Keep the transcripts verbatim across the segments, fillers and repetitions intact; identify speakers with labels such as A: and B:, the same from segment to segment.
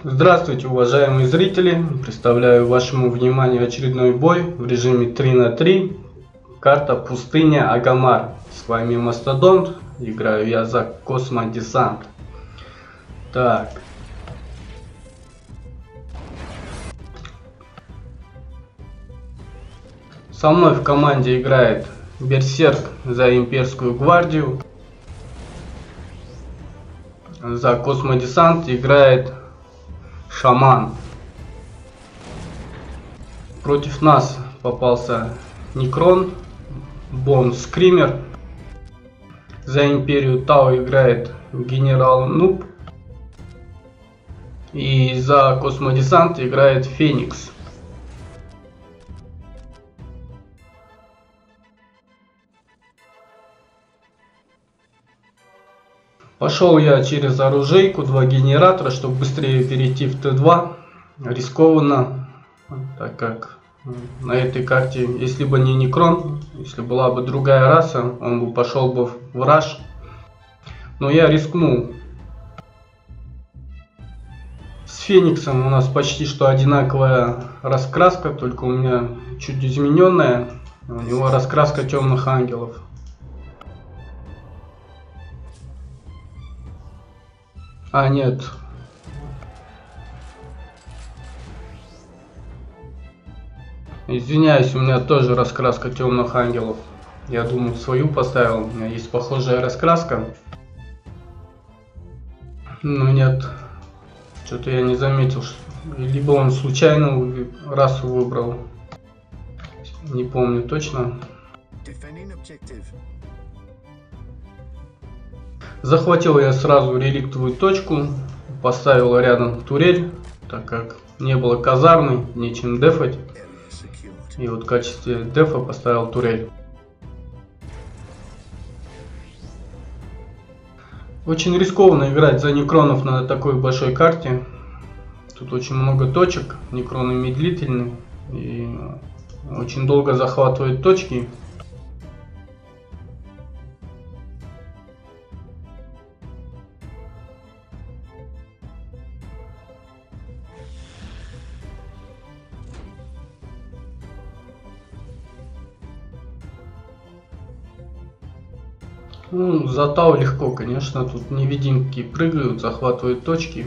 A: Здравствуйте, уважаемые зрители! Представляю вашему вниманию очередной бой в режиме три на три. Карта Пустыня Агамар. С вами Мастодонт. Играю я за Космодесант. Так. Со мной в команде играет Берсерк за Имперскую гвардию. За Космодесант играет Шаман. Против нас попался Некрон, Бон Скример. За Империю Тау играет Генерал Нуб. И за Космодесант играет Феникс. Пошел я через оружейку, два генератора, чтобы быстрее перейти в Т два. Рискованно, так как на этой карте, если бы не Некрон, если была бы другая раса, он бы пошел бы в раш. Но я рискнул. С Фениксом у нас почти что одинаковая раскраска, только у меня чуть измененная. У него раскраска темных ангелов. А, нет. Извиняюсь, у меня тоже раскраска темных ангелов. Я думаю, свою поставил. У меня есть похожая раскраска. Но нет. Что-то я не заметил. Либо он случайно расу выбрал. Не помню точно. Захватил я сразу реликтовую точку, поставил рядом турель, так как не было казармы, нечем дефать. И вот в качестве дефа поставил турель. Очень рискованно играть за Некронов на такой большой карте. Тут очень много точек, Некроны медлительны и очень долго захватывают точки. Ну, за Тау легко, конечно, тут невидимки прыгают, захватывают точки.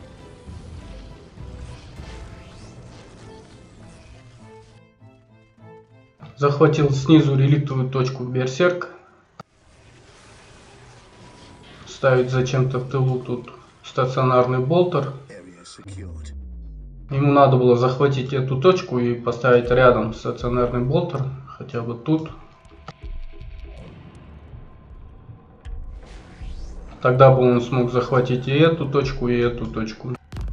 A: Захватил снизу реликтовую точку Берсерк. Ставить зачем-то в тылу тут стационарный болтер. Ему надо было захватить эту точку и поставить рядом стационарный болтер, хотя бы тут. Тогда бы он смог захватить и эту точку, и эту точку.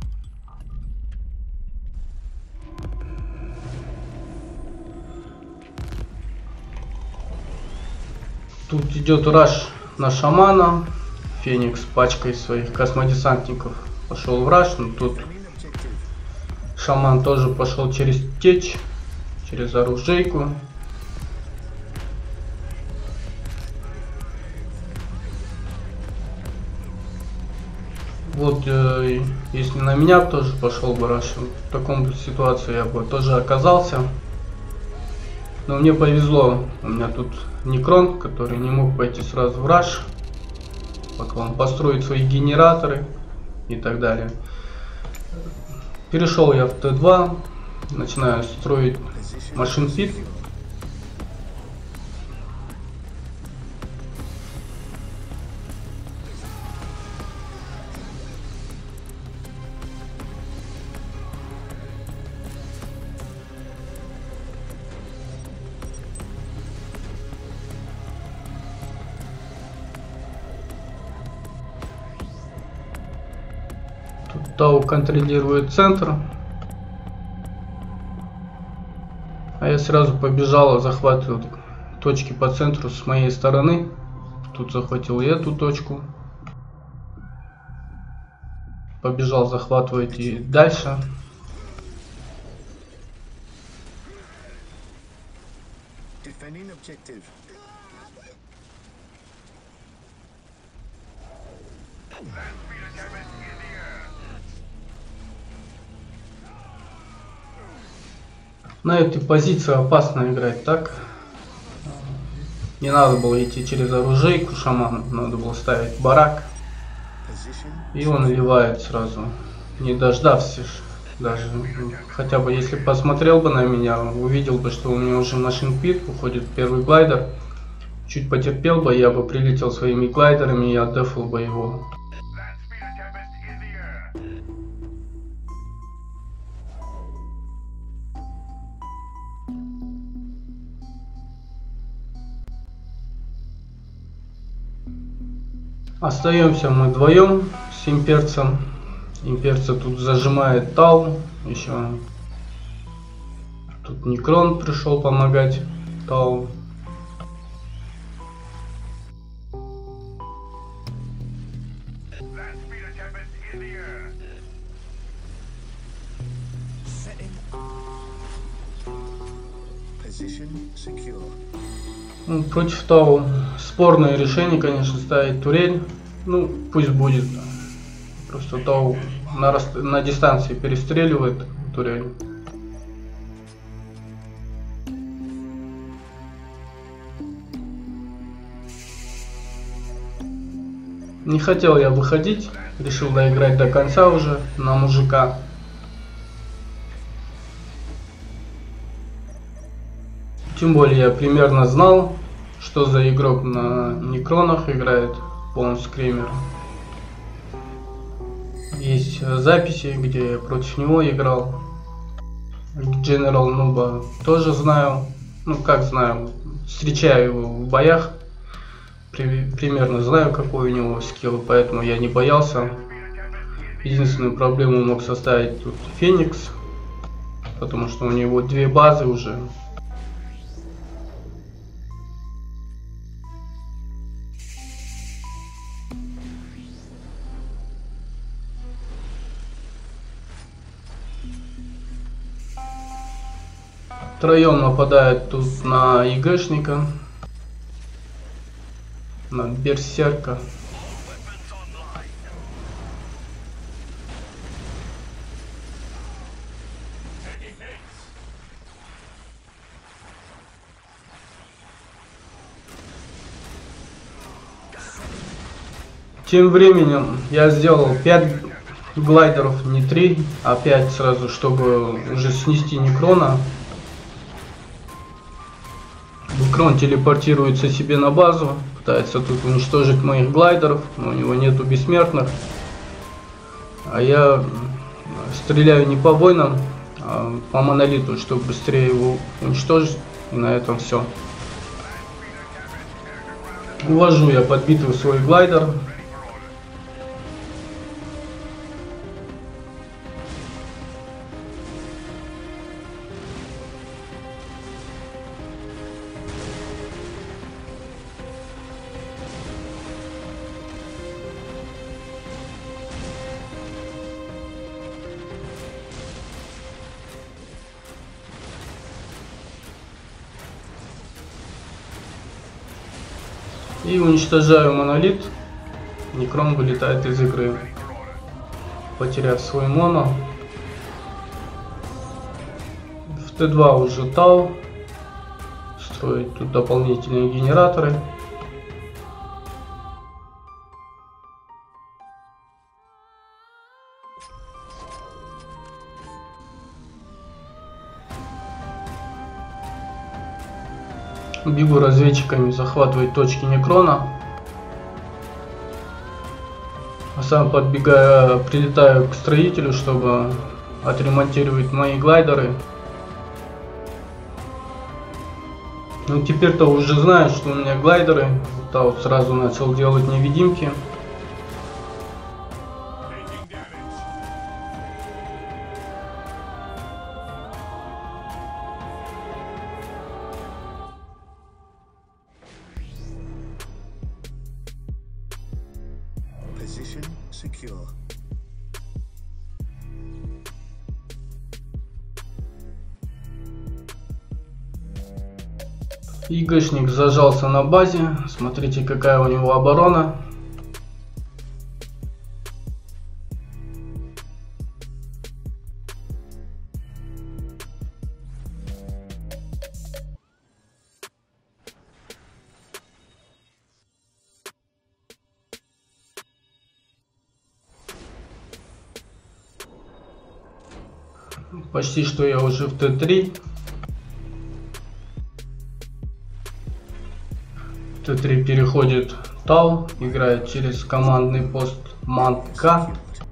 A: Тут идет раш на шамана. Феникс пачкой своих космодесантников пошел в раш. Но тут шаман тоже пошел через течь, через оружейку. Вот, э, если на меня тоже пошел бы раш, в таком ситуации я бы тоже оказался. Но мне повезло, у меня тут Некрон, который не мог пойти сразу в раш, пока он построит свои генераторы и так далее. Перешел я в Т два, начинаю строить машин-пит. Тау контролирует центр. А я сразу побежал, захватывал точки по центру с моей стороны. Тут захватил и эту точку. Побежал захватывать и дальше. На этой позиции опасно играть так. Не надо было идти через оружейку шамана, надо было ставить барак. И он наливает сразу, не дождавшись даже. Хотя бы если посмотрел бы на меня, увидел бы, что у меня уже машин пит, уходит первый глайдер. Чуть потерпел бы, я бы прилетел своими глайдерами и отдефал бы его. Остаемся мы вдвоем с имперцем. Имперца тут зажимает Тау. Еще тут Некрон пришел помогать Тау. Ну, против Тау спорное решение, конечно, ставить турель. Ну, пусть будет. Просто Тау на, раст... на дистанции перестреливает турель. Не хотел я выходить. Решил доиграть до конца уже на мужика. Тем более я примерно знал, что за игрок на Некронах играет Бон Скример. Есть записи, где я против него играл. General Нуба тоже знаю. Ну как знаю, встречаю его в боях. При, примерно знаю, какой у него скилл, поэтому я не боялся. Единственную проблему мог составить тут Феникс, потому что у него две базы уже. Втроем нападают тут на ИГшника, на берсерка. Тем временем я сделал пять глайдеров, не три, а пять сразу, чтобы уже снести Некрона. Некрон телепортируется себе на базу, пытается тут уничтожить моих глайдеров, но у него нету бессмертных. А я стреляю не по воинам, а по монолиту, чтобы быстрее его уничтожить. И на этом все. Увожу я подбитый свой глайдер. И уничтожаю монолит. Некрон вылетает из игры, потеряв свой моно. В Т два уже Тау. Строить тут дополнительные генераторы. Бегу разведчиками захватывать точки Некрона. А сам подбегаю, прилетаю к строителю, чтобы отремонтировать мои глайдеры. Ну теперь-то уже знаю, что у меня глайдеры. Тау сразу начал делать невидимки. ИГшник зажался на базе. Смотрите, какая у него оборона. Почти что я уже в Т три. Т три переходит Тау, играет через командный пост Манка.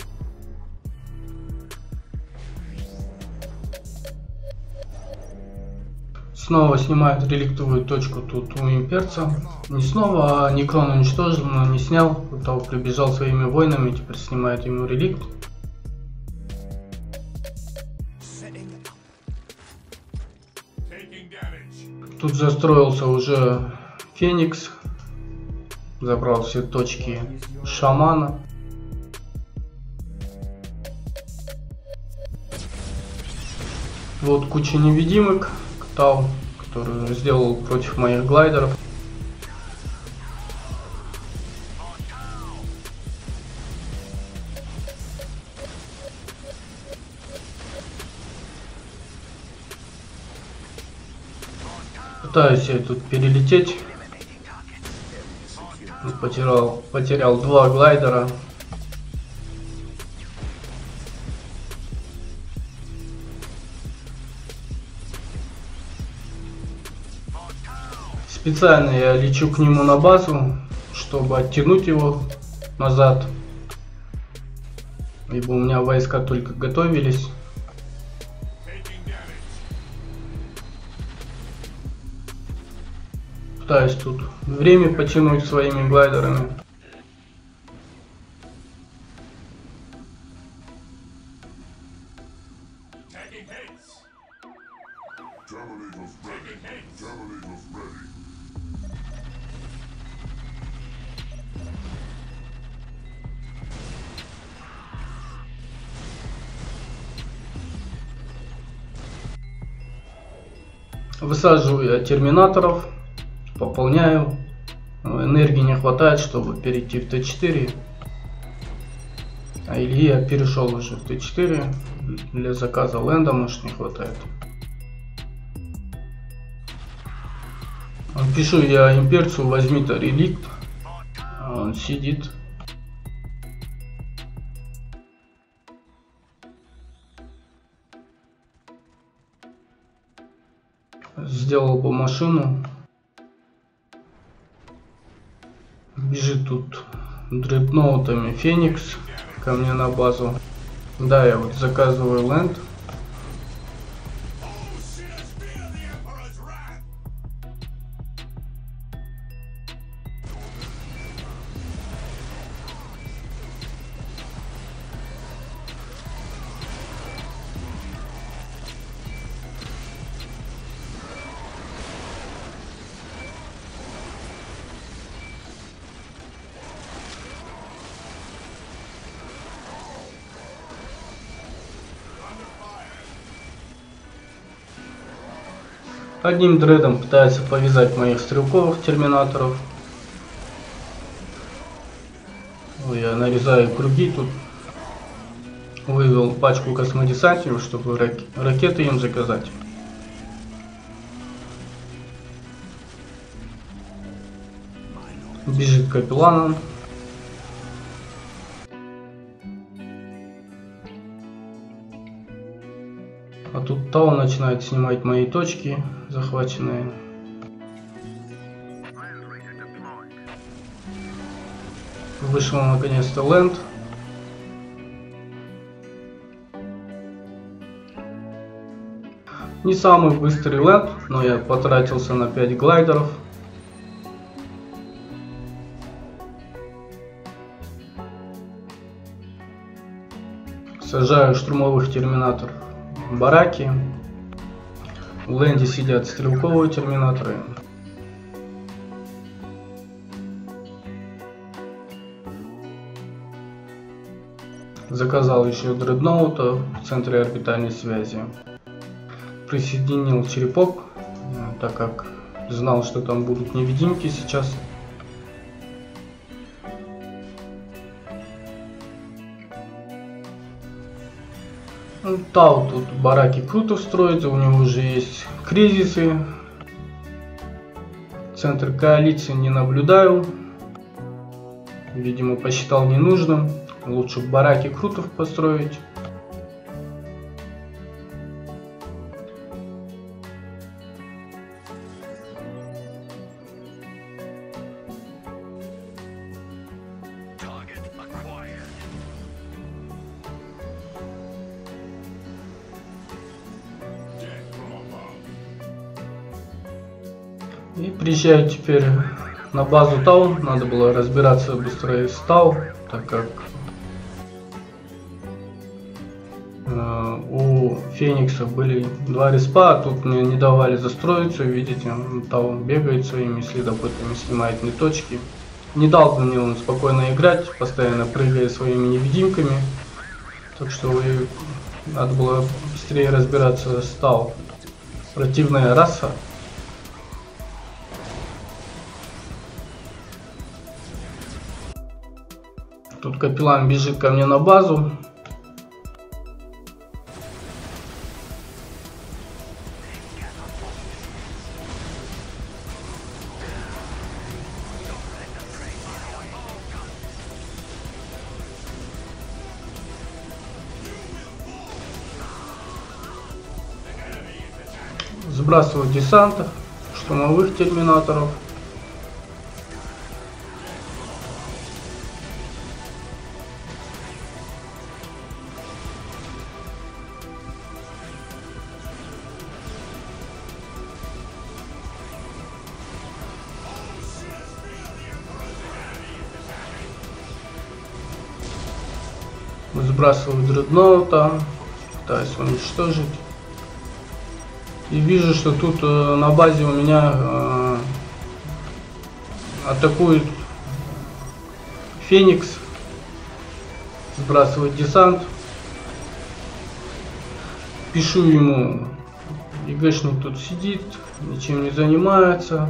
A: Снова снимает реликтовую точку тут у имперца. Не снова, а Некрон уничтожил, но не снял. Тау прибежал своими воинами, теперь снимает ему реликт. Тут застроился уже Феникс. Забрал все точки шамана. Вот куча невидимок. Тау, который сделал против моих глайдеров. Пытаюсь я тут перелететь. Потерял, потерял два глайдера. Специально я лечу к нему на базу, чтобы оттянуть его назад. Ибо у меня войска только готовились. Пытаюсь тут время потянуть своими глайдерами. Высаживаю я терминаторов, пополняю. Энергии не хватает, чтобы перейти в Т четыре. А или я перешел уже в Т четыре. Для заказа ленда, может, не хватает. Пишу я имперцу, возьми-то реликт. Он сидит. Сделал бы машину. Бежит тут дредноутами Феникс ко мне на базу. Да, я вот заказываю ленд. Одним дредом пытается повязать моих стрелковых терминаторов. Я нарезаю круги тут. Вывел пачку космодесантников, чтобы рак ракеты им заказать. Бежит капелланом. А тут Тау начинает снимать мои точки захваченные. Вышел наконец-то ленд. Не самый быстрый ленд, но я потратился на пять глайдеров. Сажаю штурмовых терминаторов в бараки. В ленде сидят стрелковые терминаторы. Заказал еще дредноута в центре орбитальной связи. Присоединил черепок, так как знал, что там будут невидимки сейчас. Тау тут бараки круто строится, у него уже есть кризисы. Центр коалиции не наблюдаю. Видимо, посчитал ненужным. Лучше бараки крутов построить. И приезжаю теперь на базу Тау. Надо было разбираться быстрее с Тау, так как э, у Феникса были два респа, а тут мне не давали застроиться. Видите, Тау бегает своими следопытами, снимает мне точки. Не дал мне он спокойно играть, постоянно прыгая своими невидимками. Так что и надо было быстрее разбираться с Тау. Противная раса. Тут капеллан бежит ко мне на базу. Сбрасываю десанта, штурмовых терминаторов. Сбрасываю дредноута, пытаюсь уничтожить. И вижу, что тут э, на базе у меня э, атакует Феникс. Сбрасывает десант. Пишу ему, ИГшник тут сидит, ничем не занимается.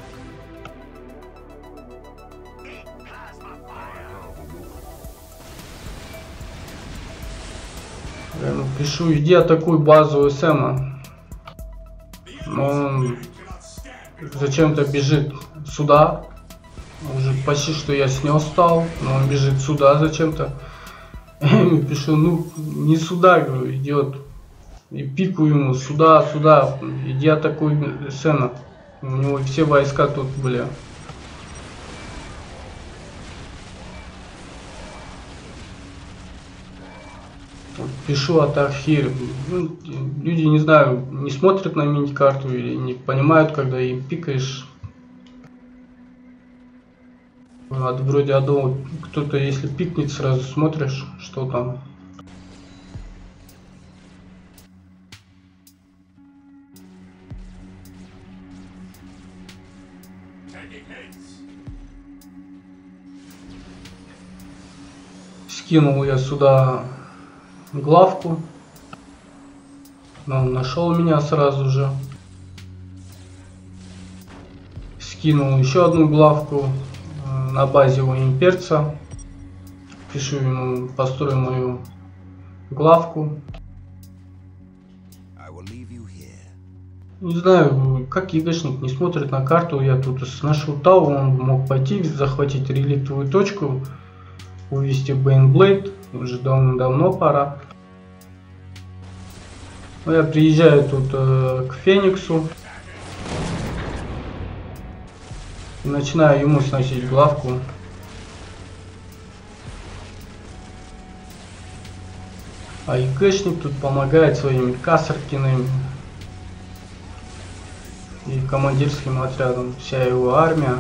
A: Я ему пишу, иди атакуй базу СМа. Но он зачем-то бежит сюда. Уже почти что я снес стал, но он бежит сюда зачем-то. Я ему пишу, ну не сюда, говорю, идет. И пику ему сюда, сюда, иди атакуй СМа. У него все войска тут были. Пишу атак хир. Ну, люди, не знаю, не смотрят на мини-карту или не понимают, когда им пикаешь. Вот, вроде одного кто-то, если пикнет, сразу смотришь, что там. Скинул я сюда главку, но он нашел меня сразу же. Скинул еще одну главку э, на базе у имперца. Пишу ему, построй мою главку. Не знаю, как ИГшник не смотрит на карту. Я тут нашел Тау, он мог пойти захватить реликтовую точку, увести Бейнблейд. Уже давно-давно пора. Я приезжаю тут э, к Фениксу. И начинаю ему сносить главку. А ИГшник тут помогает своими касаркиными и командирским отрядом. Вся его армия.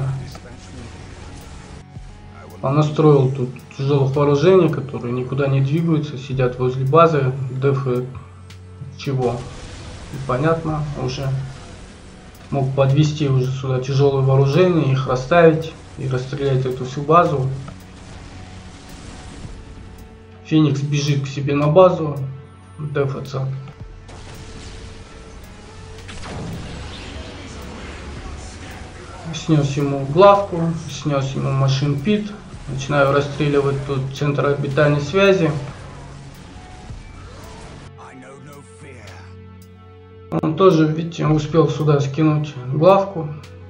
A: Он настроил тут тяжелых вооружений, которые никуда не двигаются, сидят возле базы, дефают чего. Непонятно уже. Мог подвести уже сюда тяжелые вооружения, их расставить и расстрелять эту всю базу. Феникс бежит к себе на базу, дефаться. Снес ему главку, снес ему машин пит. Начинаю расстреливать тут центр орбитальной связи. Он тоже, видите, успел сюда скинуть главку.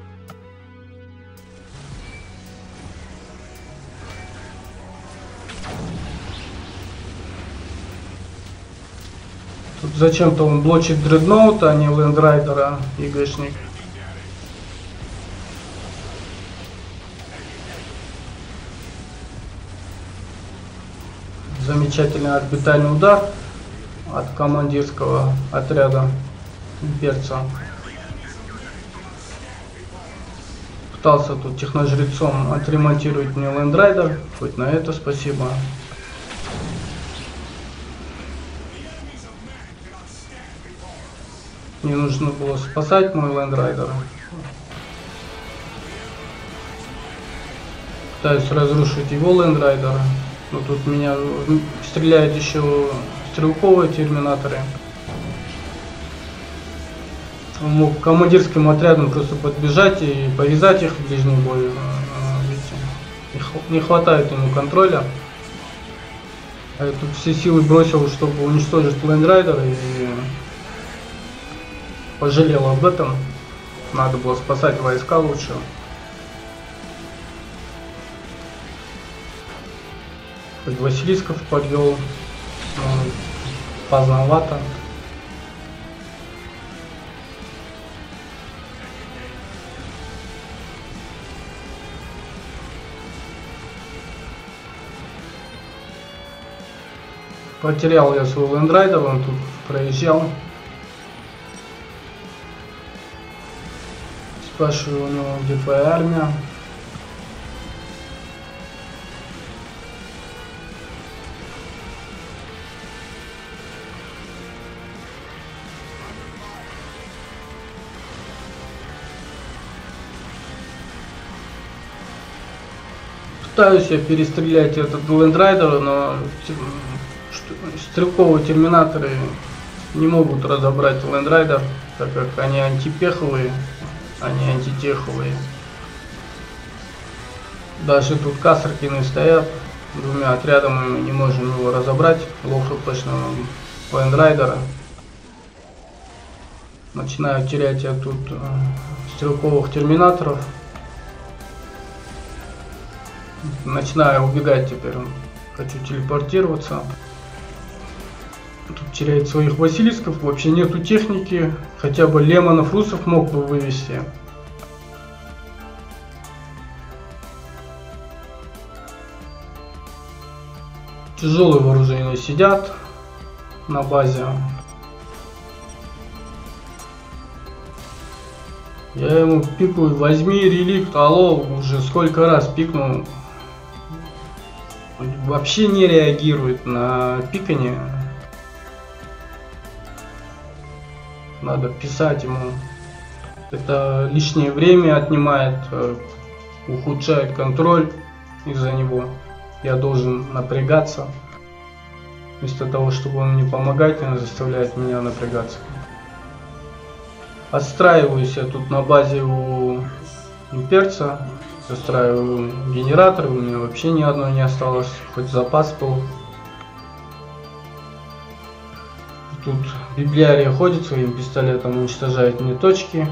A: Тут зачем-то он блочит дредноута, а не лендрайдера, ИГшник. Замечательный орбитальный удар от командирского отряда имперца. Пытался тут техножрецом отремонтировать мне лендрайдер, хоть на это спасибо. Мне нужно было спасать мой лендрайдер. Пытаюсь разрушить его лендрайдер, но тут меня стреляют еще стрелковые терминаторы. Он мог командирским отрядом просто подбежать и повязать их в ближний бой. Видите, не хватает ему контроля. А я тут все силы бросил, чтобы уничтожить лендрайдер, и пожалел об этом. Надо было спасать войска лучше. Хоть Василисков подвел, поздновато. Потерял я свой лендрайдер, он тут проезжал. Спрашиваю у него, где твоя армия. Пытаюсь я перестрелять этот лендрайдер, но стрелковые терминаторы не могут разобрать лендрайдер, так как они антипеховые, они антитеховые. Даже тут касаркины стоят, двумя отрядами мы не можем его разобрать, лоу хпшного лендрайдера. Начинаю терять я тут стрелковых терминаторов. Начинаю убегать теперь, хочу телепортироваться. Тут теряет своих Василисков, вообще нету техники, хотя бы Лемонов, Русов мог бы вывести. Тяжелые вооружения сидят на базе. Я ему пикаю, возьми реликт, алло, уже сколько раз пикнул. Вообще не реагирует на пикание. Надо писать ему. Это лишнее время отнимает, ухудшает контроль из-за него. Я должен напрягаться. Вместо того, чтобы он мне помогать, он заставляет меня напрягаться. Отстраиваюсь я тут на базе у имперца. Устраиваю генераторы, у меня вообще ни одной не осталось, хоть запас был. Тут библиария ходит своим пистолетом, уничтожает мне точки.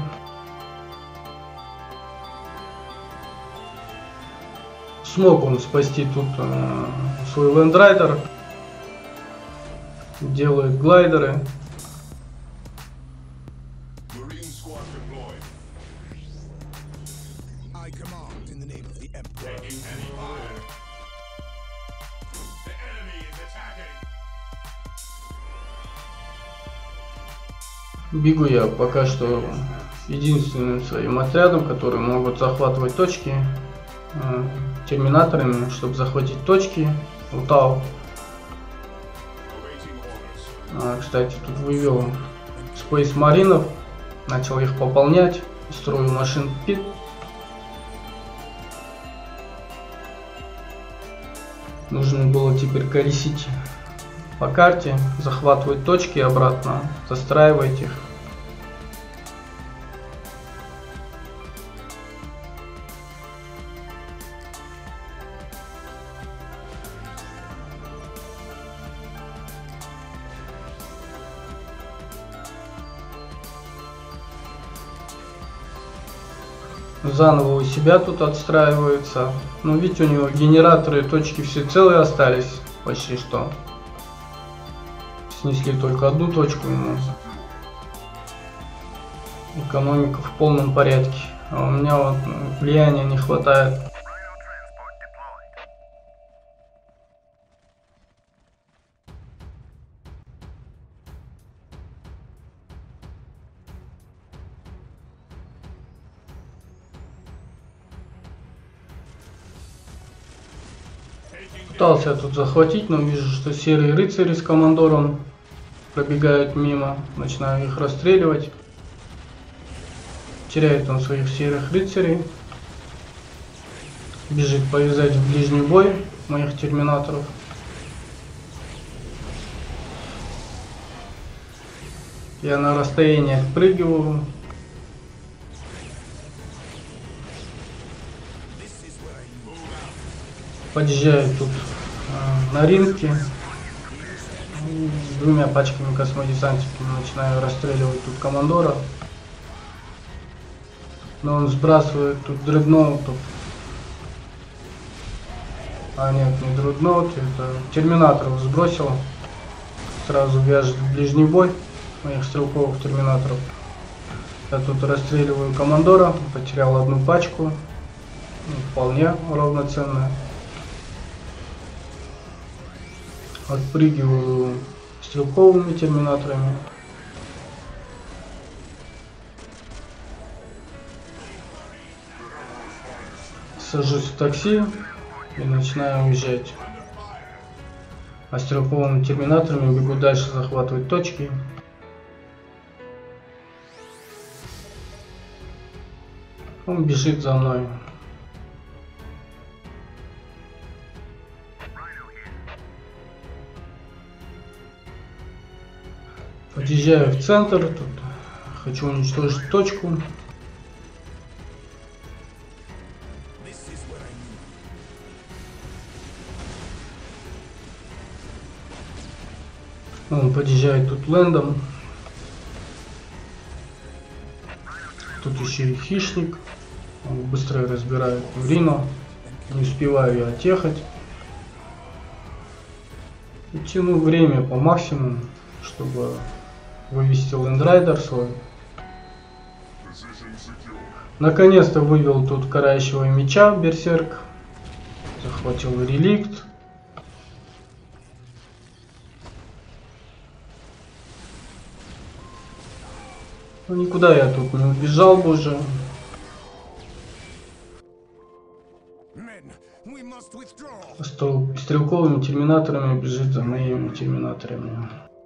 A: Смог он спасти тут э, свой лендрайдер. Делает глайдеры. Бегу я пока что единственным своим отрядом, которые могут захватывать точки э, терминаторами, чтобы захватить точки. Лутал. А, кстати, тут вывел Space Маринов, начал их пополнять, строю машин пит. Нужно было теперь колесить по карте, захватывать точки обратно, застраивать их. Заново у себя тут отстраивается. Ну, видите, у него генераторы, точки все целые остались, почти что. Снесли только одну точку ему. Экономика в полном порядке. А у меня вот влияния не хватает. Пытался я тут захватить, но вижу, что серые рыцари с командором пробегают мимо. Начинаю их расстреливать. Теряет он своих серых рыцарей. Бежит повязать в ближний бой моих терминаторов. Я на расстоянии отпрыгиваю. Подъезжаю тут э, на ринке. Двумя пачками космодесантиками начинаю расстреливать тут командора. Но он сбрасывает тут дредноутов. А нет, не дредноут, это терминаторов сбросил. Сразу вяжет в ближний бой моих стрелковых терминаторов. Я тут расстреливаю командора, потерял одну пачку. Ну, вполне равноценная. Отпрыгиваю стрелковыми терминаторами. Сажусь в такси и начинаю уезжать. А стрелковыми терминаторами бегу дальше захватывать точки. Он бежит за мной. Подъезжаю в центр, тут хочу уничтожить точку. Он подъезжает тут лэндом. Тут еще и хищник. Он быстро разбирает Рину. Не успеваю я отъехать. И тяну время по максимуму, чтобы вывести лэндрайдер свой. Наконец-то вывел тут карающего меча берсерк. Захватил реликт. Ну, никуда я тут не убежал бы уже. Стрелковыми терминаторами бежит за моими терминаторами.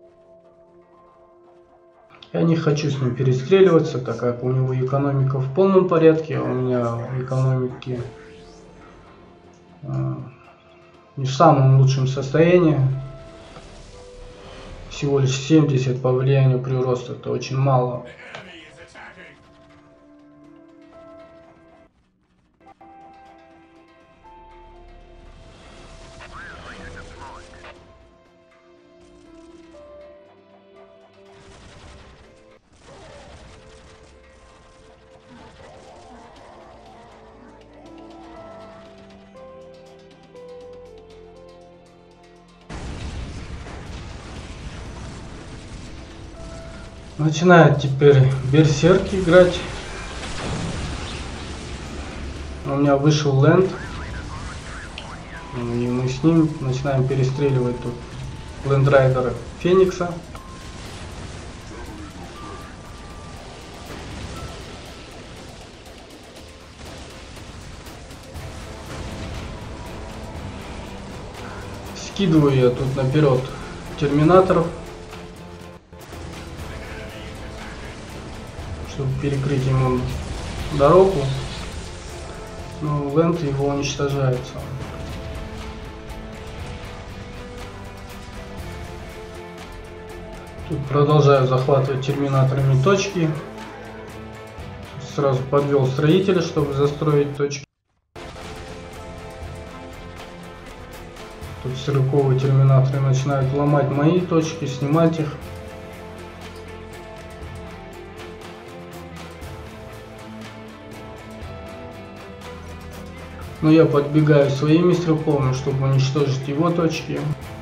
A: Я не хочу с ним перестреливаться, так как у него экономика в полном порядке, а у меня экономики э, не в самом лучшем состоянии. Всего лишь семьдесят по влиянию прироста, это очень мало. Начинает теперь берсерк играть. У меня вышел лэнд. И мы с ним начинаем перестреливать тут лэндрайдера Феникса. Скидываю я тут наперед терминаторов, чтобы перекрыть ему дорогу, но лэнд его уничтожается. Тут продолжаю захватывать терминаторами точки. Сразу подвел строителя, чтобы застроить точки. Тут стрелковые терминаторы начинают ломать мои точки, снимать их. Но я подбегаю своими стрелковыми, чтобы уничтожить его точки.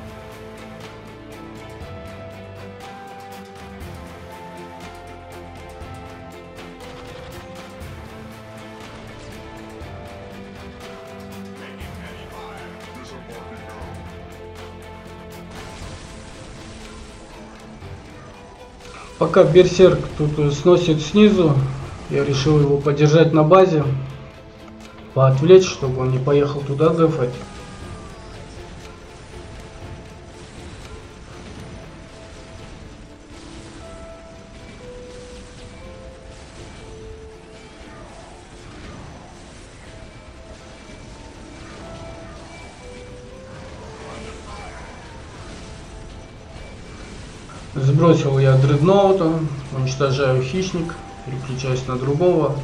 A: Пока берсерк тут сносит снизу, я решил его подержать на базе, поотвлечь, чтобы он не поехал туда дефать. Сбросил я дредноута, уничтожаю хищник, переключаюсь на другого.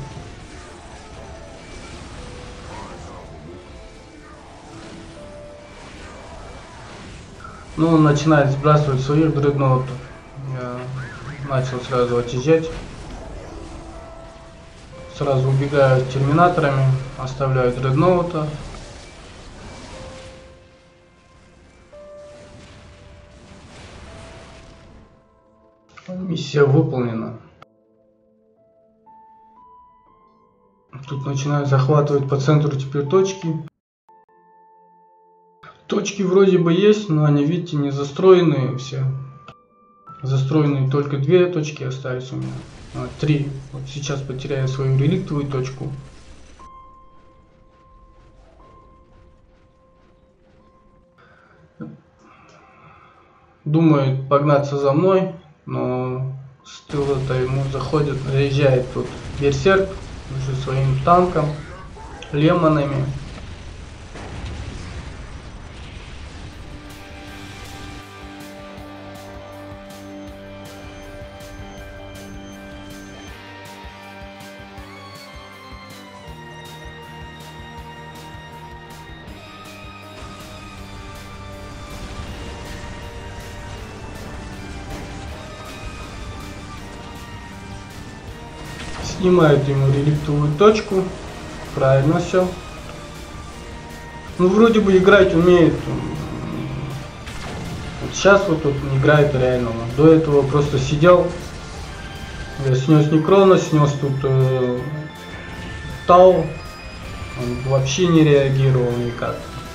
A: Ну, он начинает сбрасывать своих дредноутов. Я начал сразу отъезжать. Сразу убегаю терминаторами, оставляю дредноута. Миссия выполнена. Тут начинаю захватывать по центру теперь точки. Точки вроде бы есть, но они, видите, не застроенные все. Застроенные только две точки остались у меня. А, три. Вот сейчас потеряю свою реликтовую точку. Думает погнаться за мной, но с тыла-то ему заходит, заезжает тут берсерк уже своим танком, лемонами. Снимает ему реликтовую точку. Правильно все. Ну, вроде бы играть умеет. Вот сейчас вот тут не играет реально. До этого просто сидел. Я снес Некрона, снес тут э, Тау. Он вообще не реагировал никак.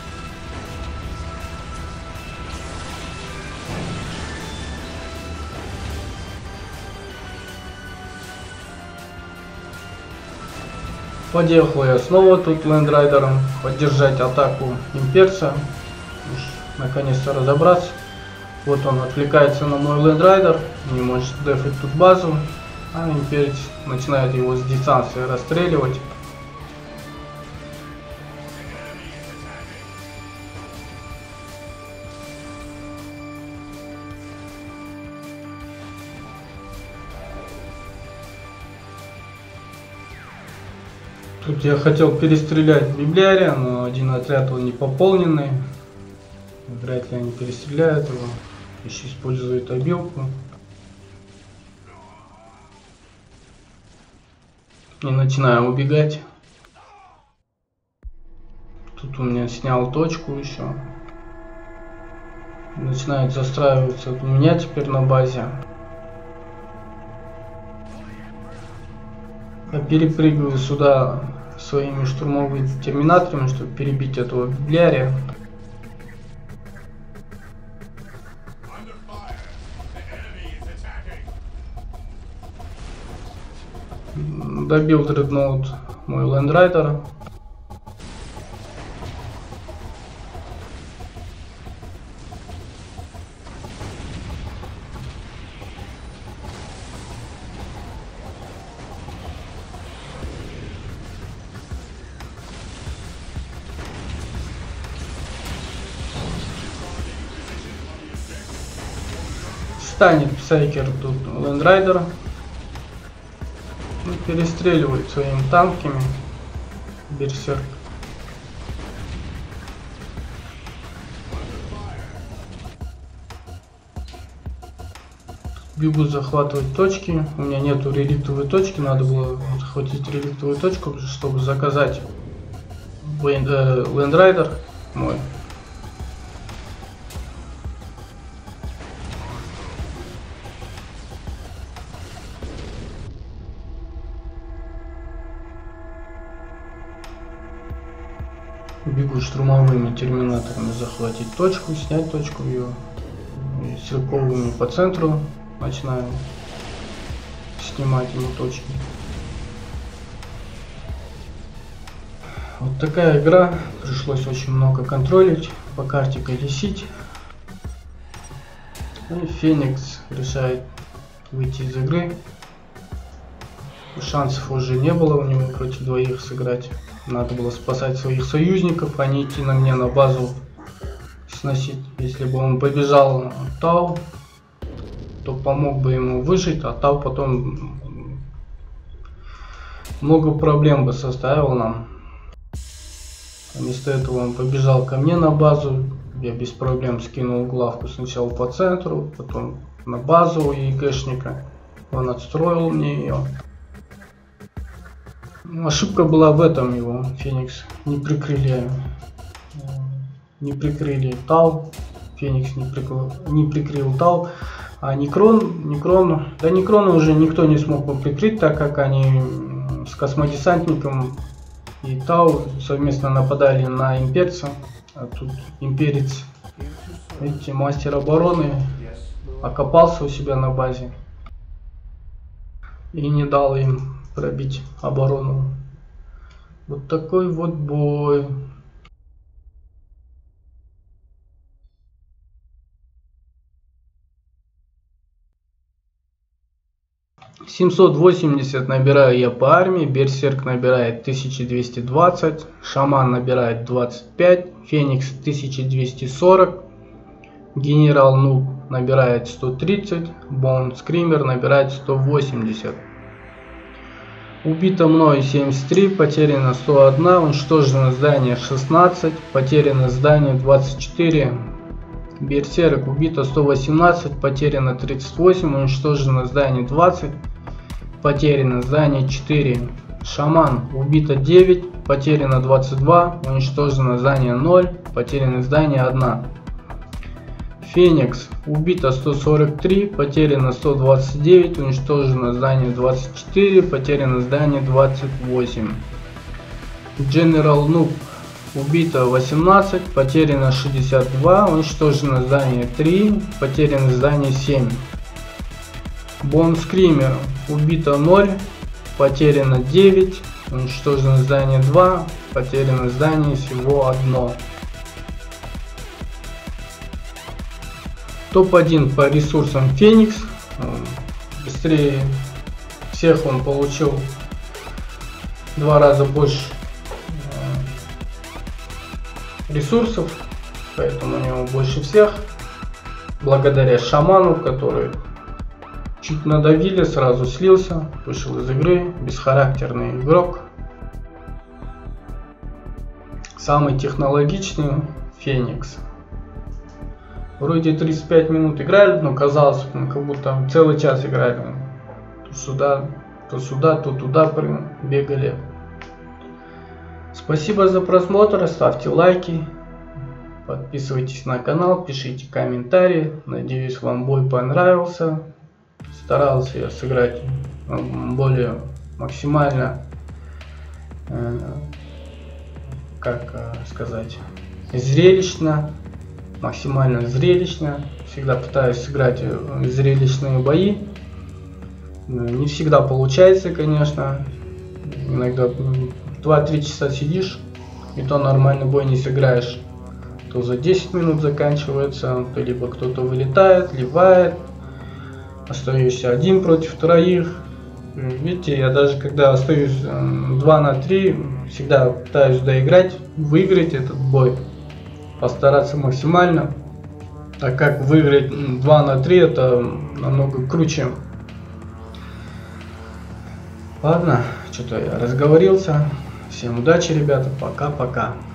A: Подъехал я снова тут лендрайдером поддержать атаку имперца, наконец-то разобраться. Вот он отвлекается на мой лендрайдер, не может дефать тут базу, а имперец начинает его с дистанции расстреливать. Тут я хотел перестрелять библиария, но один отряд он не пополненный. Вряд ли они перестреляют его. Еще используют обилку. И начинаю убегать. Тут у меня снял точку еще. Начинает застраиваться у меня теперь на базе. Я перепрыгиваю сюда своими штурмовыми терминаторами, чтобы перебить этого библиария. Добил дредноут мой лендрайдер. Станет Псайкер тут лендрайдера. Перестреливает своими танками берсерк. Бегу захватывать точки. У меня нету реликтовой точки, надо было захватить реликтовую точку, чтобы заказать лендрайдер мой. Бегу штурмовыми терминаторами захватить точку, снять точку ее. И стрелковыми по центру начинаю снимать ему точки. Вот такая игра. Пришлось очень много контролить, по карте колесить. И Феникс решает выйти из игры. Шансов уже не было у него против двоих сыграть. Надо было спасать своих союзников, а не идти на мне на базу сносить. Если бы он побежал Тау, кто помог бы ему выжить, а Тау потом много проблем бы составил нам. Вместо этого он побежал ко мне на базу. Я без проблем скинул главку сначала по центру, потом на базу ЕГЭшника. Он отстроил мне ее. Ошибка была в этом его, Феникс. Не прикрыли, не прикрыли Тау. Феникс не прикрыл, не прикрыл Тау. А Некрон, Некрон, да Некрона уже никто не смог бы прикрыть, так как они с космодесантником и Тау совместно нападали на имперца. А тут имперец, видите, мастер обороны, окопался у себя на базе и не дал им пробить оборону. Вот такой вот бой. семьсот восемьдесят набираю я по армии, Берсерк набирает тысяча двести двадцать, Шаман набирает двадцать пять, Феникс тысяча двести сорок, Генерал Нуб набирает сто тридцать, Бон Скример набирает сто восемьдесят. Убито мной семьдесят три, потеряно сто один, уничтожено здание шестнадцать, потеряно здание двадцать четыре. Берсерк убито сто восемнадцать, потеряно тридцать восемь, уничтожено здание двадцать, потеряно здание четыре. Шаман убито девять, потеряно двадцать два, уничтожено здание ноль, потеряно здание одна. Феникс убито сто сорок три, потеряно сто двадцать девять, уничтожено здание двадцать четыре, потеряно здание двадцать восемь. General Noob убито восемнадцать, потеряно шестьдесят два, уничтожено здание три, потеряно здание семь. Бон Скример убито ноль, потеряно девять, уничтожено здание два, потеряно здание всего одно. топ один по ресурсам Феникс. Быстрее всех он получил два раза больше ресурсов, поэтому у него больше всех. Благодаря Шаману, который чуть надавили, сразу слился, вышел из игры. Бесхарактерный игрок. Самый технологичный Феникс. Вроде тридцать пять минут играли, но казалось, ну, как будто целый час играли. То сюда, то сюда, то туда бегали. Спасибо за просмотр, ставьте лайки, подписывайтесь на канал, пишите комментарии. Надеюсь, вам бой понравился. Старался я сыграть более максимально, э, как э, сказать, зрелищно. Максимально зрелищно. Всегда пытаюсь сыграть зрелищные бои. Не всегда получается, конечно. Иногда два-три часа сидишь, и то нормальный бой не сыграешь. То за десять минут заканчивается, то либо кто-то вылетает, ливает. Остаешься один против троих. Видите, я даже когда остаюсь два на три, всегда пытаюсь доиграть, выиграть этот бой. Постараться максимально, так как выиграть два на три это намного круче. Ладно, что-то я разговорился. Всем удачи, ребята, пока-пока.